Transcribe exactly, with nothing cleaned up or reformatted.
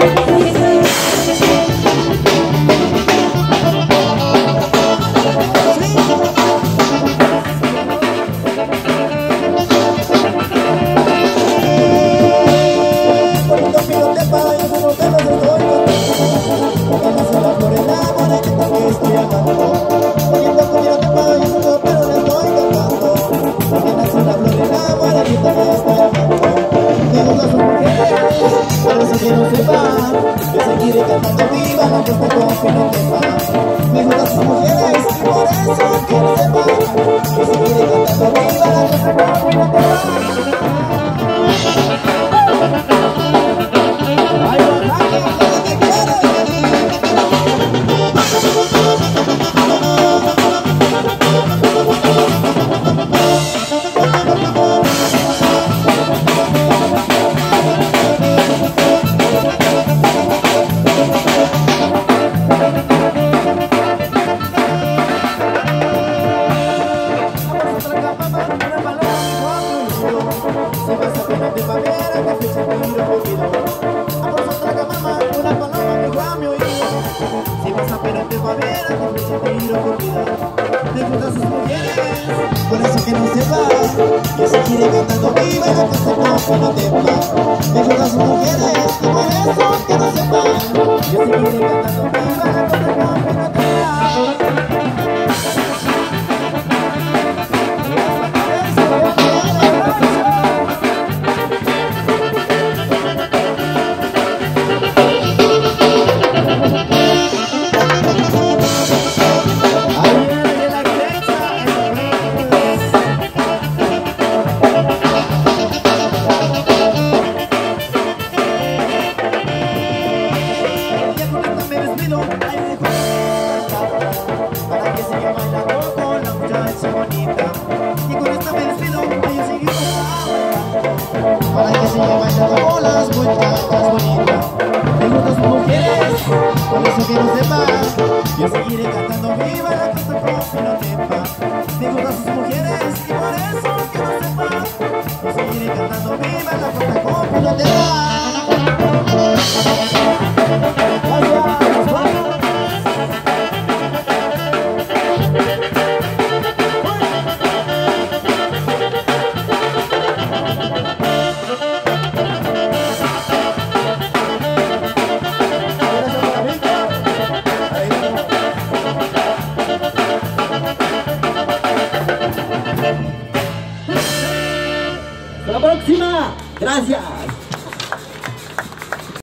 Por eso que no se va, que se quiere cantando viva, la cosa como no te va. Me gustan sus mujeres, y por eso que no se va, que se quiere cantando viva.